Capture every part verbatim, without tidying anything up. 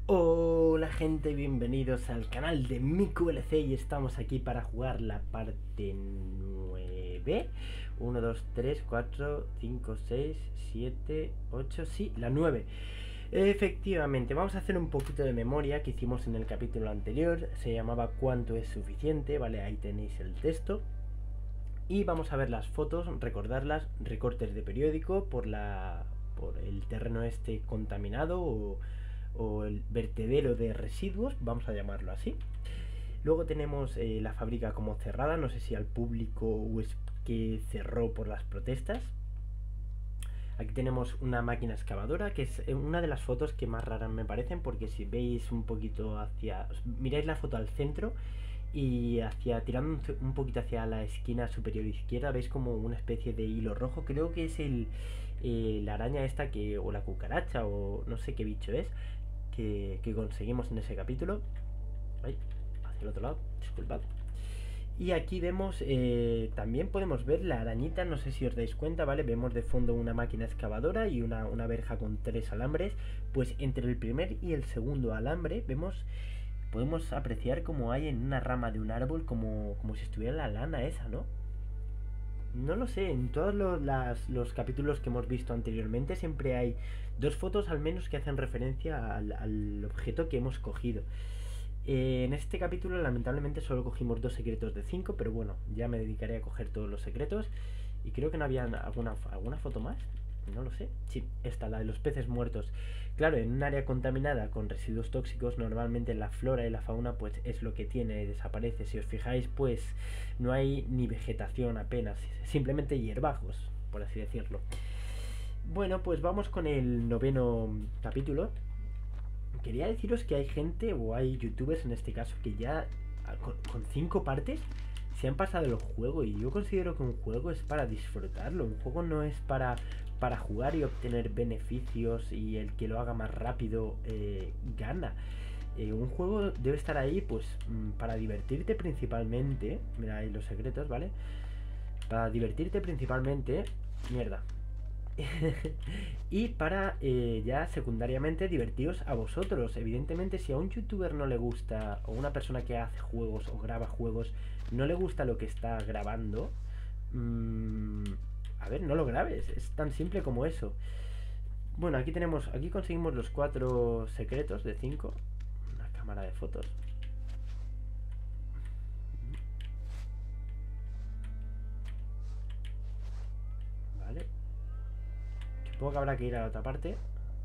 Hola gente, bienvenidos al canal de MikuLC y estamos aquí para jugar la parte nueve. uno, dos, tres, cuatro, cinco, seis, siete, ocho, sí, la nueve. Efectivamente, vamos a hacer un poquito de memoria que hicimos en el capítulo anterior. Se llamaba ¿Cuánto es suficiente? Vale, ahí tenéis el texto. Y vamos a ver las fotos, recordarlas, recortes de periódico por la por el terreno este contaminado o, o el vertedero de residuos, vamos a llamarlo así. Luego tenemos eh, la fábrica como cerrada, no sé si al público o es que cerró por las protestas. Aquí tenemos una máquina excavadora, que es una de las fotos que más raras me parecen, porque si veis un poquito hacia... miráis la foto al centro y hacia tirando un poquito hacia la esquina superior izquierda veis como una especie de hilo rojo. Creo que es el eh, la araña esta que o la cucaracha o no sé qué bicho es que, que conseguimos en ese capítulo. Ay, hacia el otro lado, disculpad. Y aquí vemos, eh, también podemos ver la arañita, no sé si os dais cuenta, ¿vale? Vemos de fondo una máquina excavadora y una, una verja con tres alambres. Pues entre el primer y el segundo alambre vemos, podemos apreciar como hay en una rama de un árbol como, como si estuviera la lana esa, ¿no? No lo sé, en todos los, las, los capítulos que hemos visto anteriormente siempre hay dos fotos al menos que hacen referencia al, al objeto que hemos cogido. Eh, en este capítulo lamentablemente solo cogimos dos secretos de cinco, pero bueno, ya me dedicaré a coger todos los secretos. Y creo que no había alguna, alguna foto más, no lo sé. Sí, esta, la de los peces muertos. Claro, en un área contaminada con residuos tóxicos, normalmente la flora y la fauna pues es lo que tiene, desaparece. Si os fijáis, pues no hay ni vegetación apenas, simplemente hierbajos, por así decirlo. Bueno, pues vamos con el noveno capítulo. Quería deciros que hay gente, o hay youtubers en este caso, que ya con, con cinco partes se han pasado el juego. Y yo considero que un juego es para disfrutarlo. Un juego no es para, para jugar y obtener beneficios y el que lo haga más rápido eh, gana. Eh, un juego debe estar ahí pues para divertirte principalmente. Mira ahí los secretos, ¿vale? Para divertirte principalmente. Mierda, y para eh, ya secundariamente divertiros a vosotros. Evidentemente, si a un youtuber no le gusta, o una persona que hace juegos o graba juegos, no le gusta lo que está grabando, mmm, a ver, no lo grabes. Es tan simple como eso. Bueno, aquí tenemos, aquí conseguimos los cuatro secretos de cinco. Una cámara de fotos. Vale. Supongo que habrá que ir a la otra parte.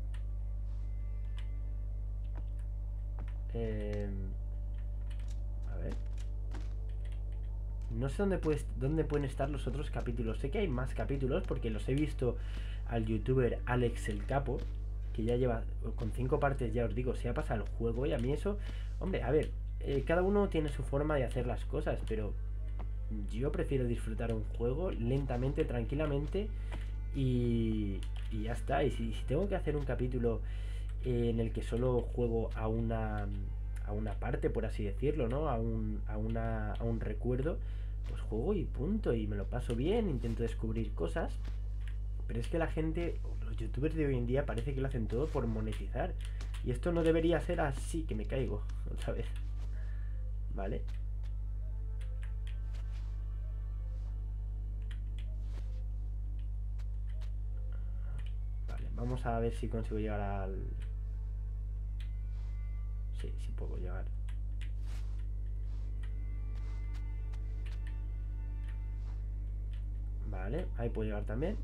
Eh, a ver. No sé dónde, puedes, dónde pueden estar los otros capítulos. Sé que hay más capítulos porque los he visto al youtuber Alex el Capo, que ya lleva con cinco partes, ya os digo, se ha pasado el juego. Y a mí eso, hombre, a ver, eh, cada uno tiene su forma de hacer las cosas, pero yo prefiero disfrutar un juego lentamente, tranquilamente y, y ya está. Y si, si tengo que hacer un capítulo eh, en el que solo juego a una a una parte, por así decirlo, ¿no? A un, a una, a un recuerdo, pues juego y punto, y me lo paso bien, intento descubrir cosas. Pero es que la gente, los youtubers de hoy en día, parece que lo hacen todo por monetizar. Y esto no debería ser así, que me caigo otra vez. ¿Vale? Vale, vamos a ver si consigo llegar al... Sí, sí puedo llegar. Vale, ahí puedo llegar también.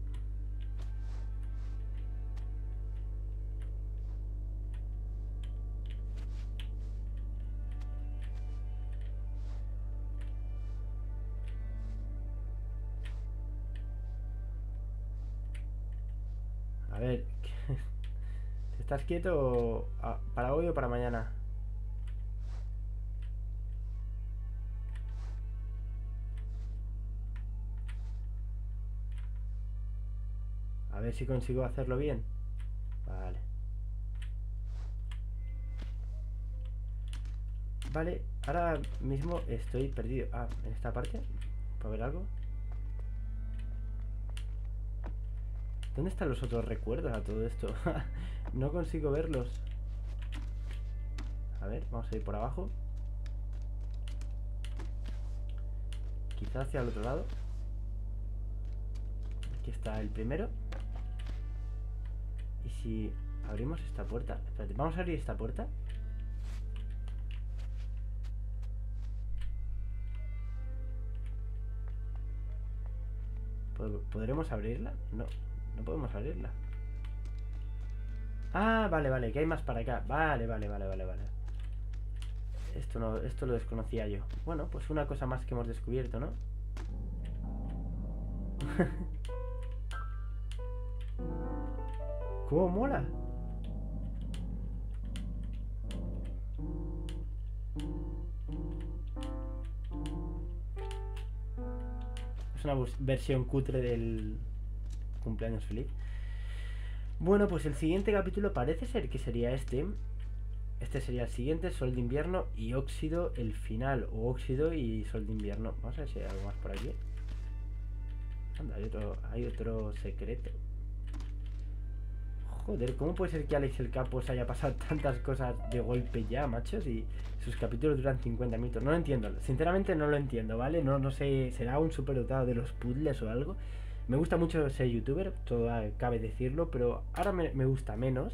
A ver, ¿estás quieto para hoy o para mañana? A ver si consigo hacerlo bien. Vale. Vale, ahora mismo estoy perdido. Ah, en esta parte. ¿Puedo ver algo? ¿Dónde están los otros recuerdos a todo esto? No consigo verlos. A ver, vamos a ir por abajo. Quizá hacia el otro lado. Aquí está el primero. Y si abrimos esta puerta... Espérate, vamos a abrir esta puerta. ¿Podremos abrirla? No, no podemos abrirla. Ah, vale, vale, que hay más para acá. Vale, vale, vale, vale, vale. Esto no, esto lo desconocía yo. Bueno, pues una cosa más que hemos descubierto, ¿no? ¿Cómo mola? Es una versión cutre del cumpleaños feliz. Bueno, pues el siguiente capítulo parece ser que sería este. Este sería el siguiente, Sol de Invierno y Óxido, el final. O Óxido y Sol de Invierno. Vamos a ver si hay algo más por aquí. Anda, hay otro, hay otro secreto. Joder, ¿cómo puede ser que Alex el Capo se haya pasado tantas cosas de golpe ya, machos? Y sus capítulos duran cincuenta minutos. No lo entiendo, sinceramente no lo entiendo, ¿vale? No, no sé, será un superdotado de los puzzles o algo. Me gusta mucho ser youtuber, todo cabe decirlo, pero ahora me, me gusta menos.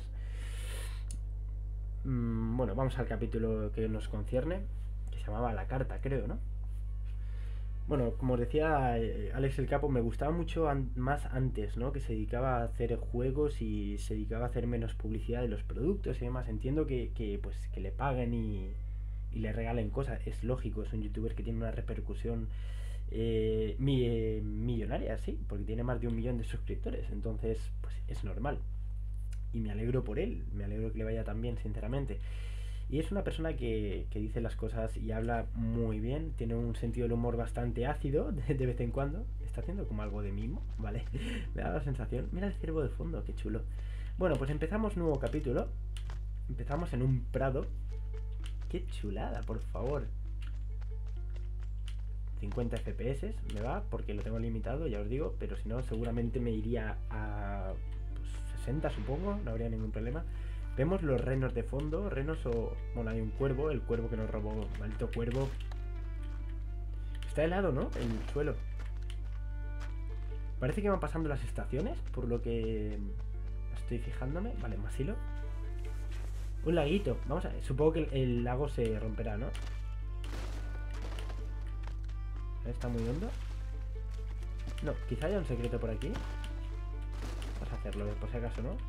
Mm, bueno, vamos al capítulo que nos concierne, que se llamaba La Carta, creo, ¿no? Bueno, como os decía, Alex el Capo me gustaba mucho an más antes, ¿no? Que se dedicaba a hacer juegos y se dedicaba a hacer menos publicidad de los productos y demás. Entiendo que, que pues, que le paguen y, y le regalen cosas. Es lógico, es un youtuber que tiene una repercusión eh, mi, eh, millonaria, sí, porque tiene más de un millón de suscriptores. Entonces, pues es normal. Y me alegro por él, me alegro que le vaya tan bien, sinceramente. Y es una persona que, que dice las cosas y habla muy bien. Tiene un sentido del humor bastante ácido de, de vez en cuando. Está haciendo como algo de mimo, ¿vale? Me da la sensación. Mira el ciervo de fondo, qué chulo. Bueno, pues empezamos nuevo capítulo. Empezamos en un prado. Qué chulada, por favor. cincuenta F P S me va, porque lo tengo limitado, ya os digo. Pero si no, seguramente me iría a pues, sesenta, supongo. No habría ningún problema. Vemos los renos de fondo, renos o... Bueno, hay un cuervo, el cuervo que nos robó, maldito cuervo. Está helado, ¿no? El suelo. Parece que van pasando las estaciones, por lo que estoy fijándome. Vale, más hilo. Un laguito, vamos a ver. Supongo que el, el lago se romperá, ¿no? Está muy hondo. No, quizá haya un secreto por aquí. Vamos a hacerlo, por si acaso, ¿no?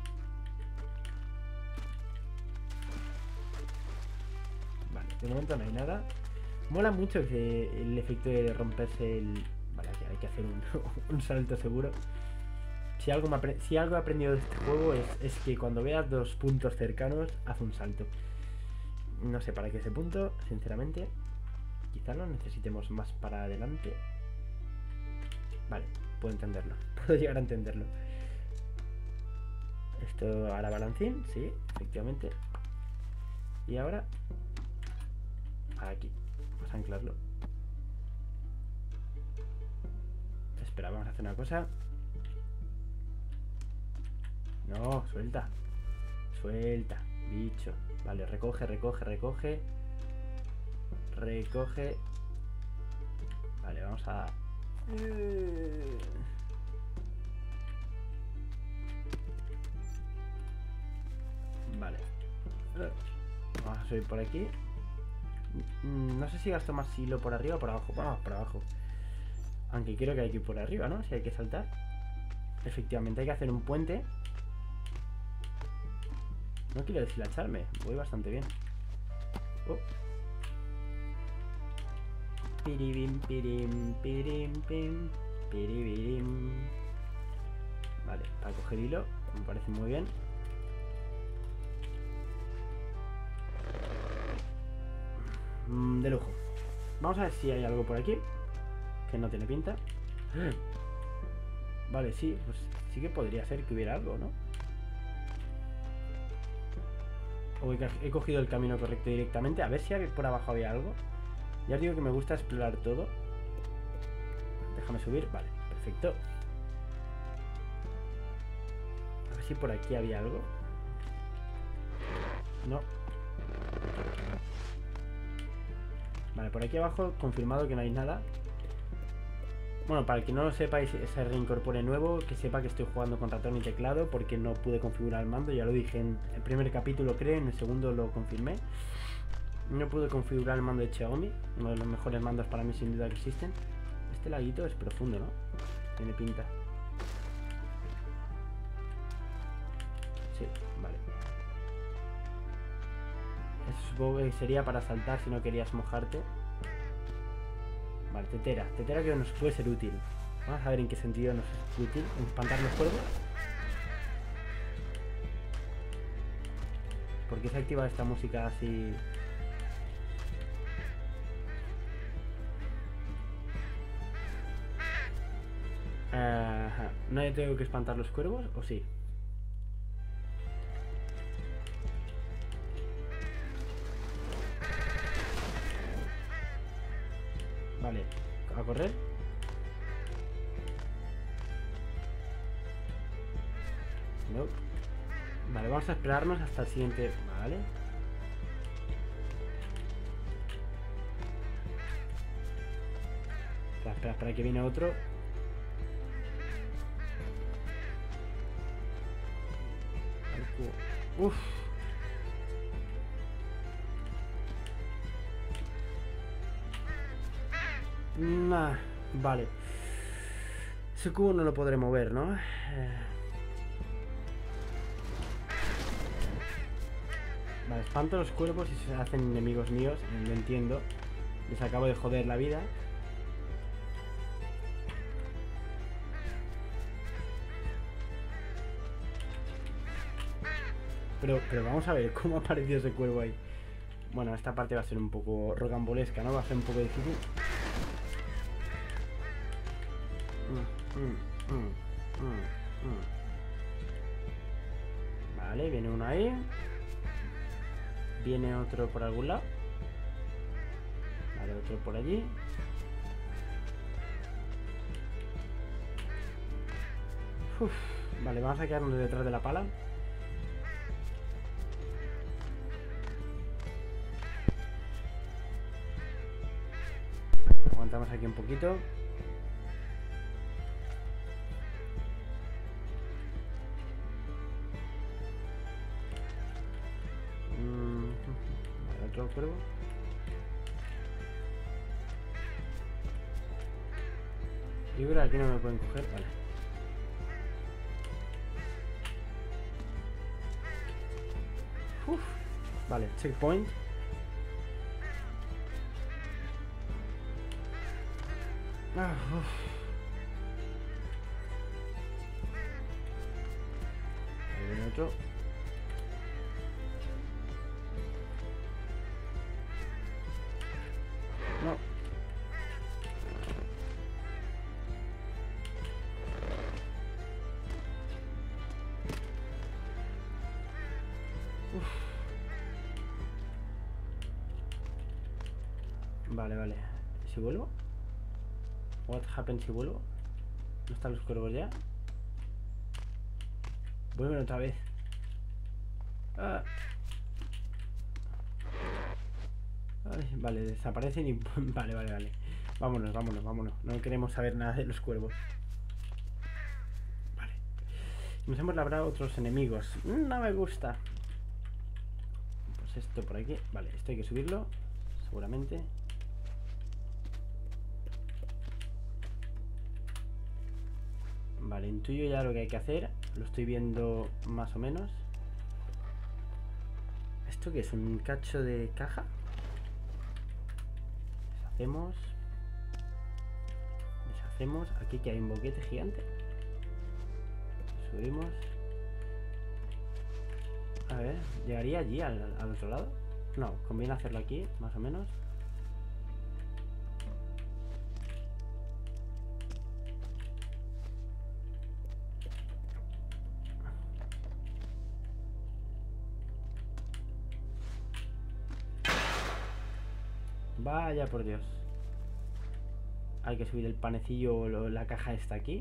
De momento no hay nada. Mola mucho que el efecto de romperse el... Vale, hay que hacer un, un salto seguro. Si algo, me si algo he aprendido de este juego es, es que cuando veas dos puntos cercanos, haz un salto. No sé para qué ese punto, sinceramente. Quizá no necesitemos más para adelante. Vale, puedo entenderlo. Puedo llegar a entenderlo. Esto hará balancín, sí, efectivamente. Y ahora... Aquí, vamos a anclarlo. Espera, vamos a hacer una cosa. No, suelta. Suelta, bicho. Vale, recoge, recoge, recoge. Recoge. Vale, vamos a... Vale. Vamos a subir por aquí. No sé si gasto más hilo por arriba o por abajo. Vamos por abajo. Aunque quiero que hay que ir por arriba, ¿no? Si hay que saltar. Efectivamente, hay que hacer un puente. No quiero deshilacharme. Voy bastante bien. Oh. Piribim, pirim, pirim, pim, piribirim. Vale, para coger hilo. Me parece muy bien. De lujo. Vamos a ver si hay algo por aquí. Que no tiene pinta. Vale, sí, pues sí que podría ser que hubiera algo, ¿no? O he, he cogido el camino correcto directamente. A ver si por abajo había algo. Ya os digo que me gusta explorar todo. Déjame subir, vale, perfecto. A ver si por aquí había algo. No. Vale, por aquí abajo confirmado que no hay nada. Bueno, para el que no lo sepa y se reincorpore nuevo, que sepa que estoy jugando con ratón y teclado porque no pude configurar el mando. Ya lo dije en el primer capítulo, creo, en el segundo lo confirmé. No pude configurar el mando de Xiaomi, uno de los mejores mandos para mí sin duda que existen. Este laguito es profundo, ¿no? Tiene pinta. Sí, vale. Eso supongo que sería para saltar si no querías mojarte. Vale, tetera. Tetera que nos puede ser útil. Vamos a ver en qué sentido nos es útil. Espantar los cuervos. ¿Por qué se activa esta música así? Ajá. ¿No tengo que espantar los cuervos o sí? Vale, a correr. No. Vale, vamos a esperarnos hasta el siguiente. Vale. Espera, espera, espera que viene otro. Uf. Nah, vale. Ese cubo no lo podré mover, ¿no? Eh... Vale, espanto los cuervos y se hacen enemigos míos. Lo entiendo. Les acabo de joder la vida. Pero, pero vamos a ver, ¿cómo ha aparecido ese cuervo ahí? Bueno, esta parte va a ser un poco rocambolesca, ¿no? Va a ser un poco difícil. Mm, mm, mm, mm, mm. Vale, viene uno ahí. Viene otro por algún lado. Vale, otro por allí. Uf, vale, vamos a quedarnos detrás de la pala. Aguantamos aquí un poquito. Mm, vale, otro cuervo. Yo creo que aquí no me pueden coger, vale. Uf, vale, checkpoint. Ah, uf. Ahí viene otro. No. Uf. Vale, vale. ¿Si vuelvo? What happens si vuelvo? ¿No están los cuervos ya? Vuelven otra vez. Ah. Ay, vale, desaparecen y... Vale, vale, vale. Vámonos, vámonos, vámonos. No queremos saber nada de los cuervos. Vale. Nos hemos labrado otros enemigos. No me gusta. Pues esto por aquí. Vale, esto hay que subirlo. Seguramente. Vale, intuyo ya lo que hay que hacer. Lo estoy viendo más o menos. ¿Esto qué es? ¿Un cacho de caja? Deshacemos. Deshacemos. Aquí que hay un boquete gigante. Subimos. A ver, ¿llegaría allí al, al otro lado? No, conviene hacerlo aquí, más o menos. Vaya por Dios. Hay que subir el panecillo o lo, la caja está aquí.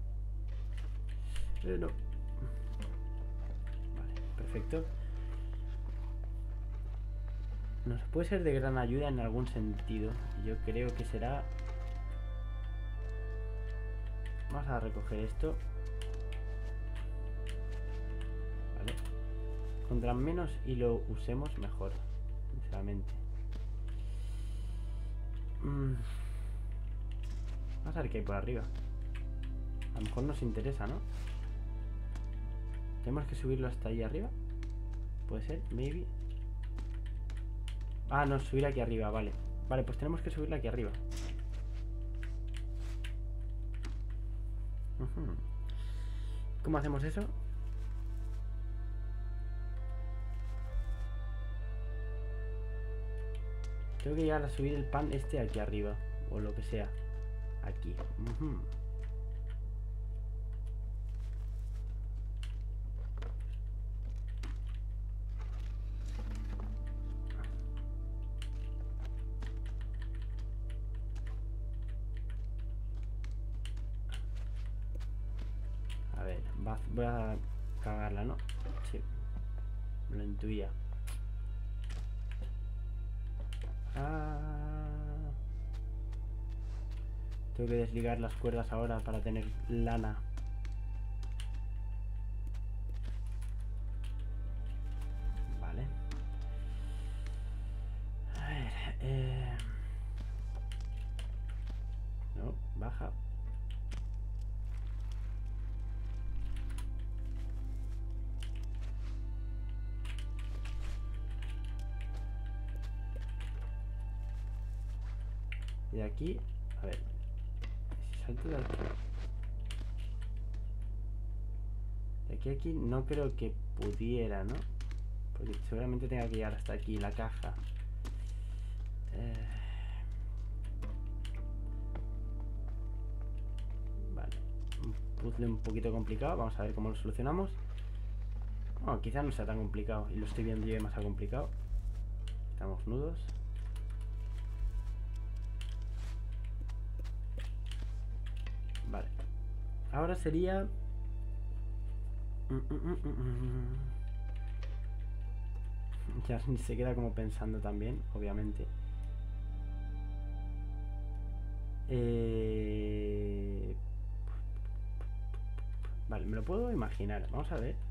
Eh, no. Vale, perfecto. nos puede ser de gran ayuda en algún sentido. Yo creo que será... Vamos a recoger esto. Vale. Contra menos y lo usemos mejor, sinceramente. Mm. Vamos a ver qué hay por arriba. A lo mejor nos interesa, ¿no? Tenemos que subirlo hasta ahí arriba. Puede ser, maybe. Ah, no, subir aquí arriba, vale. Vale, pues tenemos que subirla aquí arriba. Uh-huh. ¿Cómo hacemos eso? Tengo que llegar a subir el pan este aquí arriba. O lo que sea. Aquí. Uh-huh. A ver, va, voy a cagarla, ¿no? Sí. Me lo intuía. Ah. Tengo que desligar las cuerdas ahora para tener lana. Vale. A ver. Eh... No, baja. Y de aquí, a ver. Si salto de aquí. De aquí a aquí no creo que pudiera, ¿no? Porque seguramente tenga que llegar hasta aquí la caja. Eh... Vale. Un puzzle un poquito complicado. Vamos a ver cómo lo solucionamos. Bueno, quizás no sea tan complicado. Y lo estoy viendo yo demasiado complicado. Quitamos nudos. Vale. Ahora sería... Ya se queda como pensando también, obviamente. Eh... Vale, me lo puedo imaginar. Vamos a ver.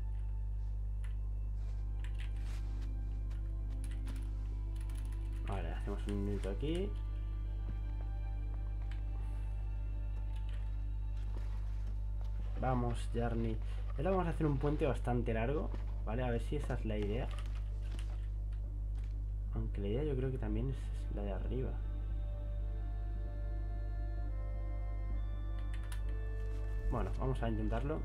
Vale, hacemos un minuto aquí. Vamos, Jarny. Ahora vamos a hacer un puente bastante largo, ¿vale? A ver si esa es la idea. Aunque la idea yo creo que también es la de arriba. Bueno, vamos a intentarlo.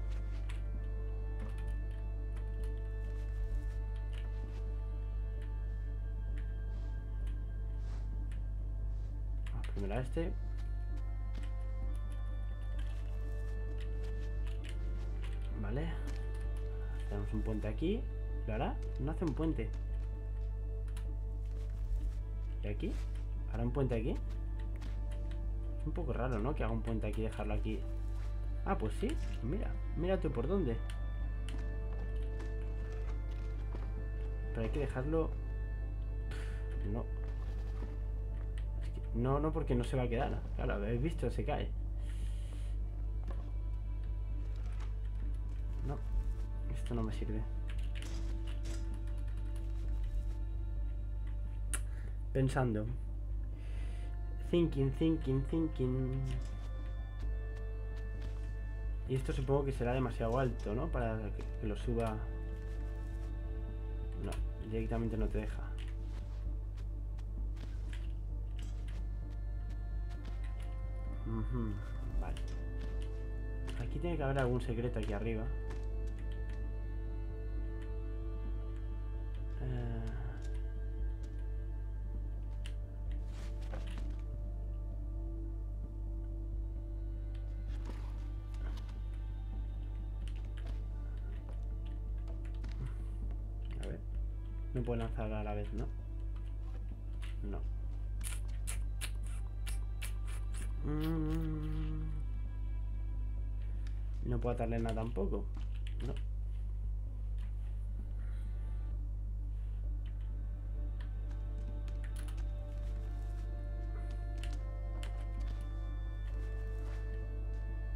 Vamos primero a este. Vale. Tenemos un puente aquí. ¿Lo hará? No hace un puente. ¿Y aquí? ¿Hará un puente aquí? Es un poco raro, ¿no? Que haga un puente aquí y dejarlo aquí. Ah, pues sí. Mira. Mira tú por dónde. Pero hay que dejarlo... No. Es que... No, no, porque no se va a quedar. Claro, habéis visto, se cae. No. Esto no me sirve. Pensando. Thinking, thinking, thinking. Y esto supongo que será demasiado alto, ¿no? Para que, que lo suba. No, directamente no te deja. Uh-huh. Vale. Aquí tiene que haber algún secreto aquí arriba. Eh... A ver. No puedo lanzar a la vez, ¿no? No. Mm. No puedo atarle nada tampoco. No.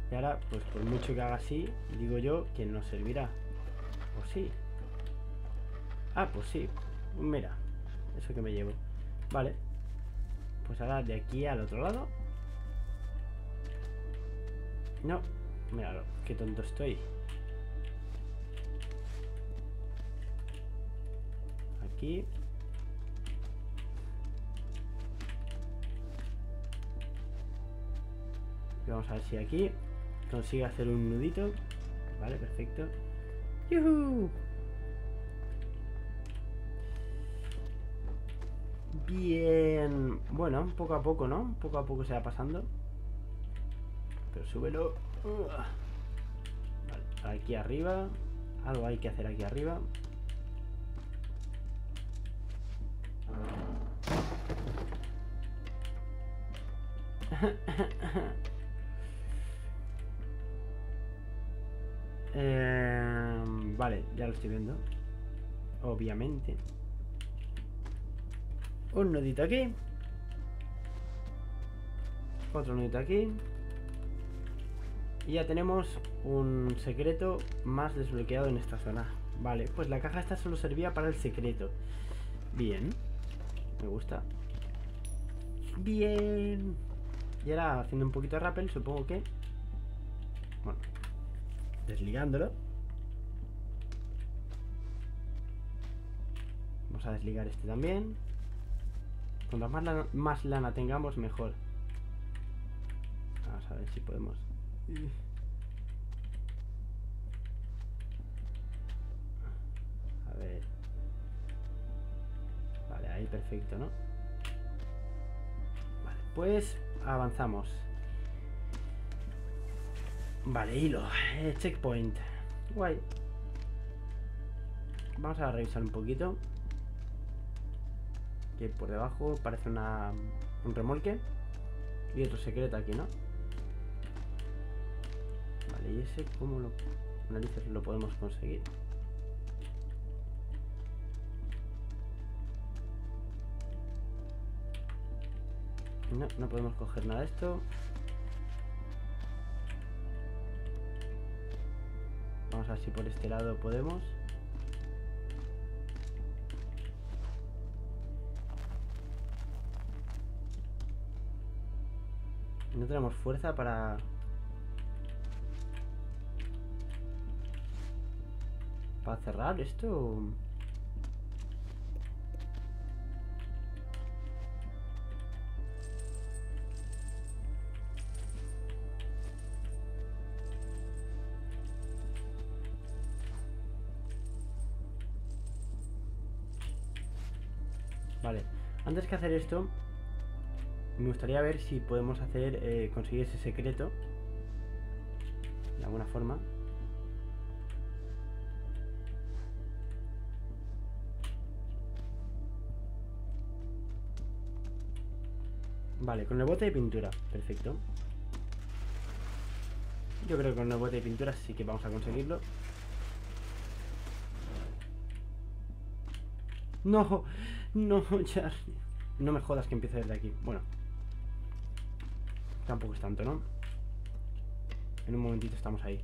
Y ahora, pues por mucho que haga así, digo yo que no servirá. ¿O sí? Ah, pues sí. Mira, eso que me llevo. Vale. Pues ahora de aquí al otro lado. No, míralo, qué tonto estoy. Aquí. Y vamos a ver si aquí consigue hacer un nudito. Vale, perfecto. ¡Yuhu! Bien. Bueno, poco a poco, ¿no? Poco a poco se va pasando. Pero súbelo. Vale, aquí arriba. Algo hay que hacer aquí arriba. eh, vale, ya lo estoy viendo. Obviamente. Un nudito aquí. Otro nudito aquí. Y ya tenemos un secreto más desbloqueado en esta zona. Vale, pues la caja esta solo servía para el secreto. Bien. Me gusta. Bien. Y ahora haciendo un poquito de rappel, supongo que... Bueno. Desligándolo. Vamos a desligar este también. Cuanto más lana, más lana tengamos, mejor. Vamos a ver si podemos... A ver. Vale, ahí perfecto, ¿no? Vale, pues avanzamos. Vale, hilo. Eh, checkpoint. Guay. Vamos a revisar un poquito. Que por debajo parece una, un remolque. Y otro secreto aquí, ¿no? Vale, ¿y ese cómo lo, narices lo podemos conseguir? No, no podemos coger nada de esto. Vamos a ver si por este lado podemos. No tenemos fuerza para... Para cerrar esto. Vale, antes que hacer esto, me gustaría ver si podemos hacer, eh, conseguir ese secreto de alguna forma. Vale, con el bote de pintura, perfecto. Yo creo que con el bote de pintura sí que vamos a conseguirlo. No, no, Charlie. No me jodas que empiece desde aquí. Bueno, tampoco es tanto, ¿no? En un momentito estamos ahí.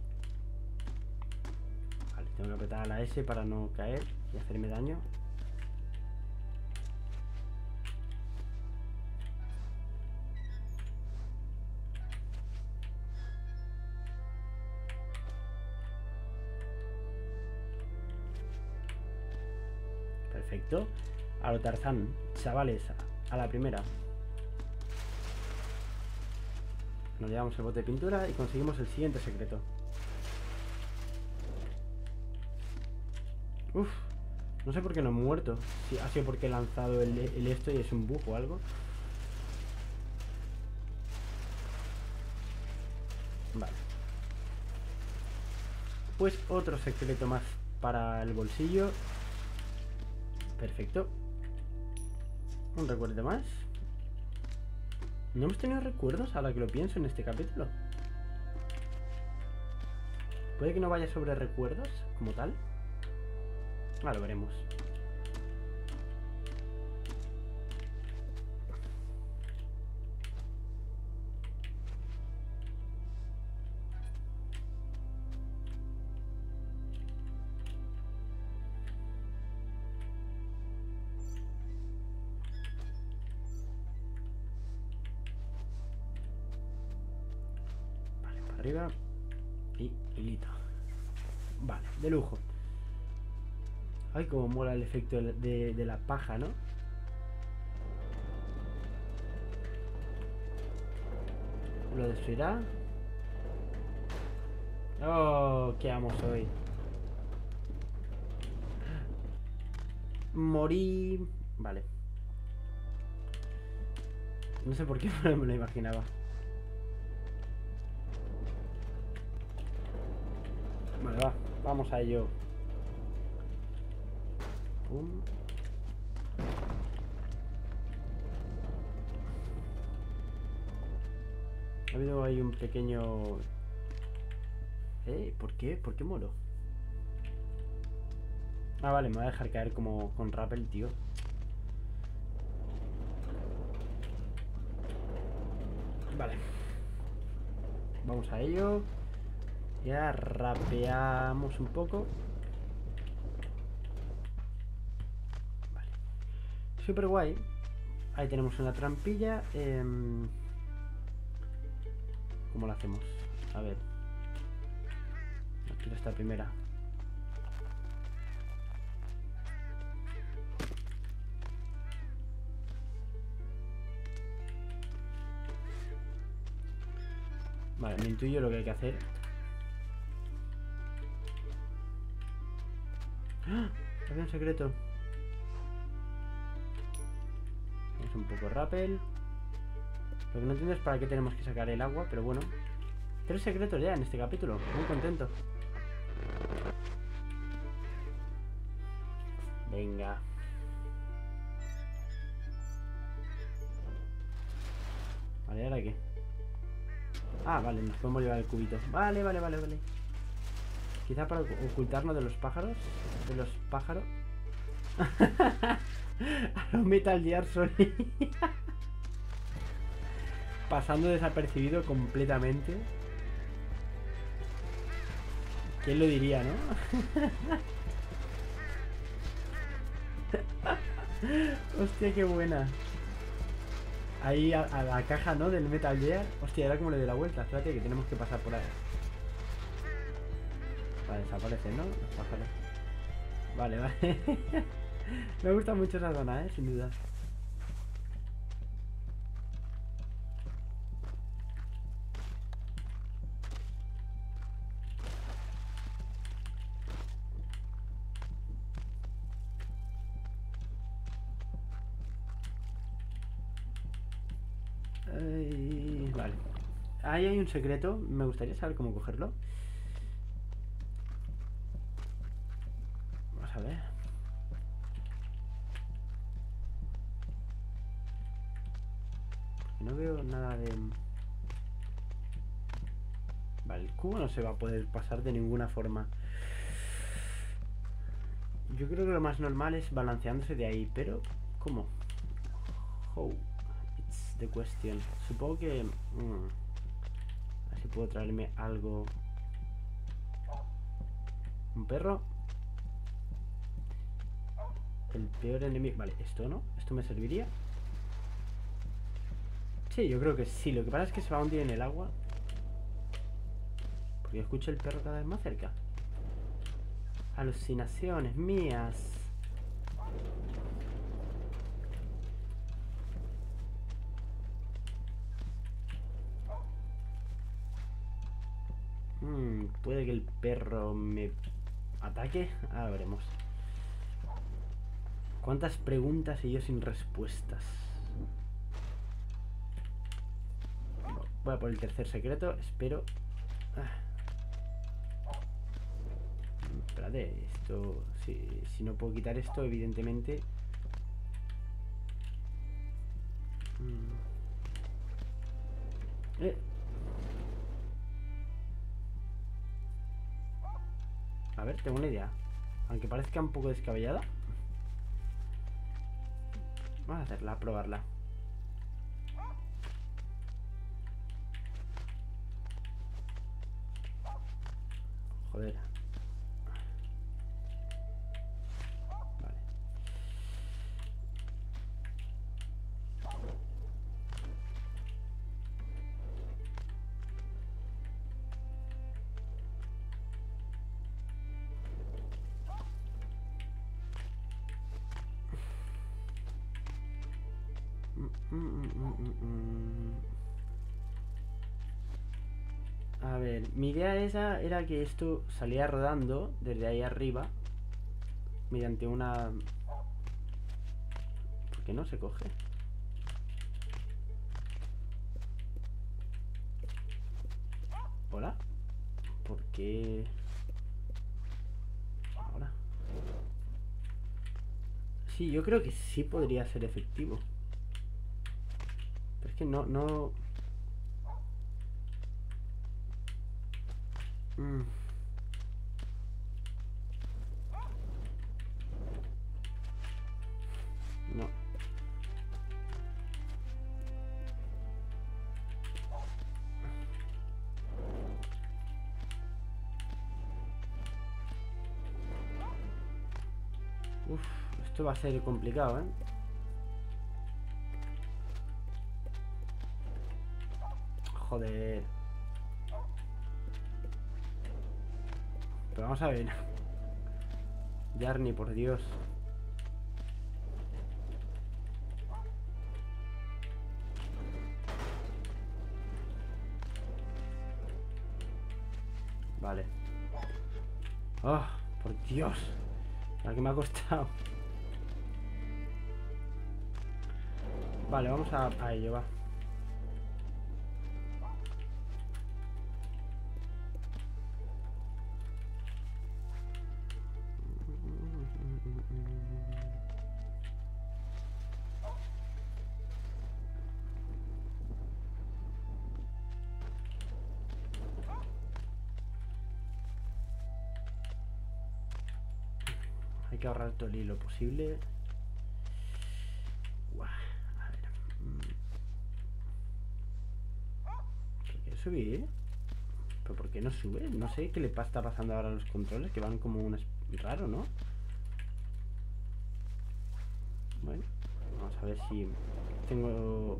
Vale, tengo que apretar a la S para no caer y hacerme daño. Perfecto. A lo Tarzán, chavales, a la primera. Nos llevamos el bote de pintura y conseguimos el siguiente secreto. Uf, no sé por qué no he muerto. Si ha sido porque he lanzado el, el esto y es un bug o algo. Vale. Pues otro secreto más para el bolsillo. Perfecto. Un recuerdo más. No hemos tenido recuerdos ahora que lo pienso en este capítulo. Puede que no vaya sobre recuerdos como tal. Ah, lo veremos. arriba. Y hilito. Vale, de lujo. Ay, como mola el efecto de, de, de la paja, ¿no? ¿Lo destruirá? Oh, qué amo soy. Morí. Vale. No sé por qué no me lo imaginaba. Vale, va. Vamos a ello. Pum. Ha habido ahí un pequeño... ¿Eh? ¿Por qué? ¿Por qué muero? Ah, vale, me va a dejar caer como con rappel, tío. Vale. Vamos a ello. Ya rapeamos un poco. Vale. Super guay. Ahí tenemos una trampilla. Eh... ¿Cómo la hacemos? A ver. No quiero esta primera. Vale, me intuyo lo que hay que hacer. ¡Ah! Había un secreto. Es un poco rappel. Lo que no entiendo es para qué tenemos que sacar el agua, pero bueno. Tres secretos ya en este capítulo. Muy contento. Venga. Vale, ¿ahora qué? Ah, vale, nos podemos llevar el cubito. Vale, vale, vale, vale. Quizá para ocultarnos de los pájaros. De los pájaros. A los Metal Gear Solid. Pasando desapercibido completamente. ¿Quién lo diría, no? Hostia, qué buena. Ahí a, a la caja, ¿no? Del Metal Gear. Hostia, era como le doy la vuelta. Espérate que tenemos que pasar por ahí. Vale, desaparecen, ¿no? Los pájaros. Vale, vale. Me gusta mucho esa zona, ¿eh? Sin duda. Ay, vale. Ahí hay un secreto. Me gustaría saber cómo cogerlo. Vamos a ver. No veo nada de... Vale, el cubo no se va a poder pasar de ninguna forma. Yo creo que lo más normal es balanceándose de ahí, pero... ¿Cómo? How? It's the question. Supongo que... Mm, así puedo traerme algo... ¿Un perro? El peor enemigo... Vale, esto no. ¿Esto me serviría? Sí, yo creo que sí. Lo que pasa es que se va a hundir en el agua. Porque escucho el perro cada vez más cerca. Alucinaciones mías. Hmm, puede que el perro me ataque. Ahora veremos. ¿Cuántas preguntas y yo sin respuestas? Voy a por el tercer secreto. Espero. Ah. Espérate, esto... Si, si no puedo quitar esto, evidentemente... Mm. Eh. A ver, tengo una idea. Aunque parezca un poco descabellada. Vamos a hacerla, a probarla. Joder. Vale. Mm, mm, mm, mm, mm. A ver, mi idea esa era que esto salía rodando desde ahí arriba mediante una... ¿Por qué no se coge? ¿Hola? ¿Por qué? Ahora. Sí, yo creo que sí podría ser efectivo. Pero es que no... no... Mm. No. Uf, esto va a ser complicado, ¿eh? Joder. Pero vamos a ver. Yarny, por Dios. Vale. Oh, por Dios. La que me ha costado. Vale, vamos a, a ello, va. Hay que ahorrar todo el hilo posible. Uah, a ver. ¿Por qué subir? ¿Pero por qué no sube? No sé qué le está pasando ahora a los controles, que van como un raro, ¿no? Bueno, vamos a ver si tengo...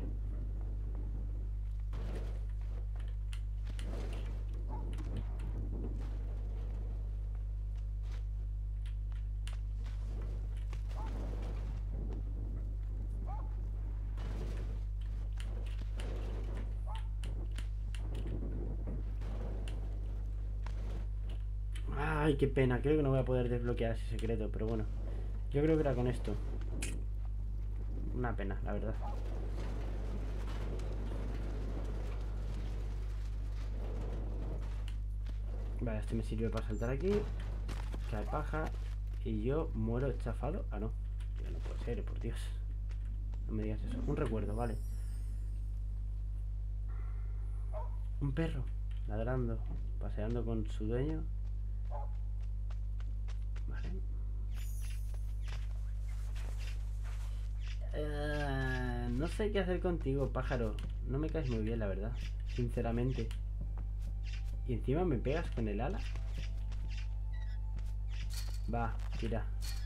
Ay, qué pena, creo que no voy a poder desbloquear ese secreto, pero bueno. Yo creo que era con esto. Una pena, la verdad. Vale, este me sirve para saltar aquí. Cae paja. Y yo muero chafado. Ah, no. Ya no puede ser, por Dios. No me digas eso. Un recuerdo, vale. Un perro. Ladrando. Paseando con su dueño. Vale. Eh, no sé qué hacer contigo, pájaro. No me caes muy bien, la verdad. Sinceramente. Y encima me pegas con el ala. Va, tira.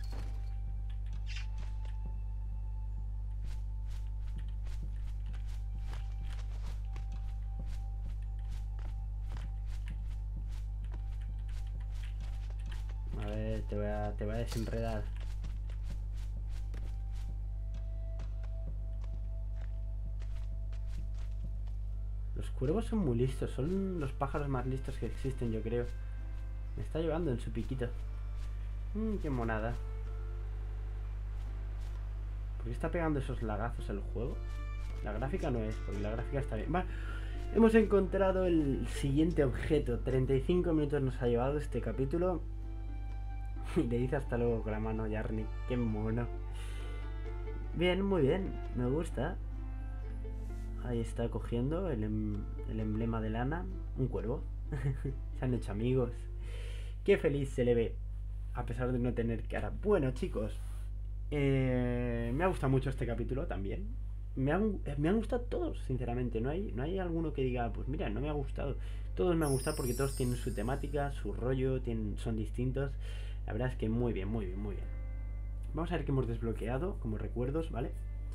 A ver, te voy a, te voy a desenredar. Los cuervos son muy listos, son los pájaros más listos que existen, yo creo. Me está llevando en su piquito. Mmm, qué monada. ¿Por qué está pegando esos lagazos el juego? La gráfica no es, porque la gráfica está bien. Vale, hemos encontrado el siguiente objeto. treinta y cinco minutos nos ha llevado este capítulo. Y le dice hasta luego con la mano, Yarny. Qué mono. Bien, muy bien, me gusta. Ahí está cogiendo el, em el emblema de lana. Un cuervo. Se han hecho amigos. Qué feliz se le ve, a pesar de no tener cara. Bueno, chicos, eh, me ha gustado mucho este capítulo también. Me han, me han gustado todos, sinceramente. No hay, no hay alguno que diga, pues mira, no me ha gustado. Todos me han gustado porque todos tienen su temática, su rollo, tienen, son distintos. La verdad es que muy bien, muy bien, muy bien. Vamos a ver qué hemos desbloqueado como recuerdos, ¿vale?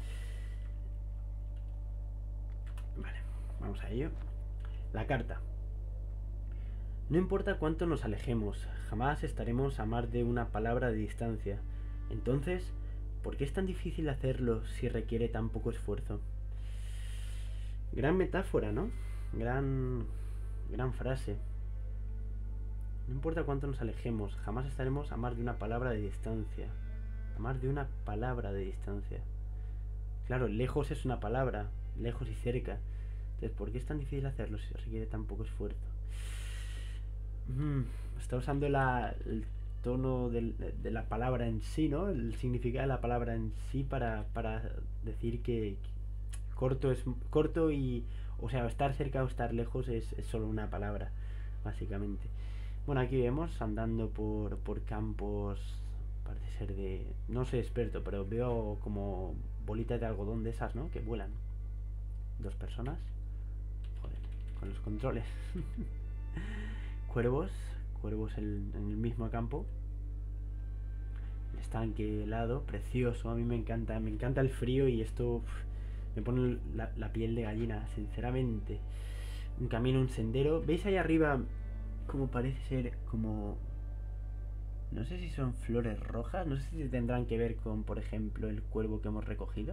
Vale, vamos a ello. La carta. No importa cuánto nos alejemos, jamás estaremos a más de una palabra de distancia. Entonces, ¿Por qué es tan difícil hacerlo si requiere tan poco esfuerzo? Gran metáfora, ¿no? Gran, gran frase. No importa cuánto nos alejemos, jamás estaremos a más de una palabra de distancia. A más de una palabra de distancia. Claro, lejos es una palabra, lejos y cerca. Entonces, ¿por qué es tan difícil hacerlo si requiere tan poco esfuerzo? Mm, está usando la, el tono del, de la palabra en sí, ¿no? El significado de la palabra en sí para, para decir que, que corto es corto y, o sea, estar cerca o estar lejos es, es solo una palabra, básicamente. Bueno, aquí vemos andando por, por campos, parece ser de, no soy experto, pero veo como bolitas de algodón de esas, ¿no? Que vuelan. Dos personas. Joder, con los controles. Cuervos, cuervos en, en el mismo campo. El estanque helado, precioso. A mí me encanta, me encanta el frío y esto uf, me pone la, la piel de gallina, sinceramente. Un camino, un sendero. ¿Veis ahí arriba como parece ser como... No sé si son flores rojas, no sé si tendrán que ver con, por ejemplo, el cuervo que hemos recogido.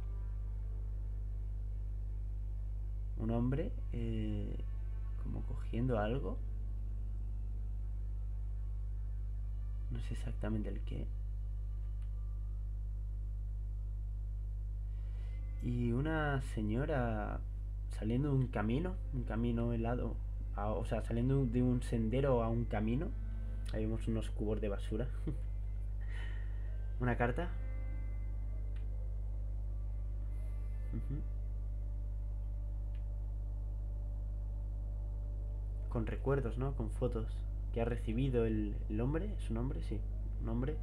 Un hombre eh, como cogiendo algo. No sé exactamente el qué. Y una señora saliendo de un camino, un camino helado, a, o sea, saliendo de un sendero a un camino. Ahí vemos unos cubos de basura. Una carta. Uh-huh. Con recuerdos, ¿no? Con fotos que ha recibido el, el hombre. ¿Es un hombre? Sí, un hombre.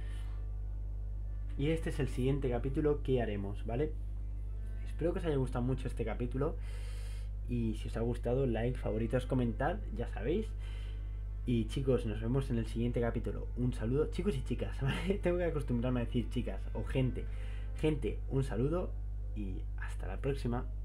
Y este es el siguiente capítulo que haremos, ¿vale? Espero que os haya gustado mucho este capítulo. Y si os ha gustado, like, favoritos, comentar, ya sabéis. Y chicos, nos vemos en el siguiente capítulo. Un saludo, chicos y chicas, ¿vale? Tengo que acostumbrarme a decir chicas o gente. Gente, un saludo y hasta la próxima.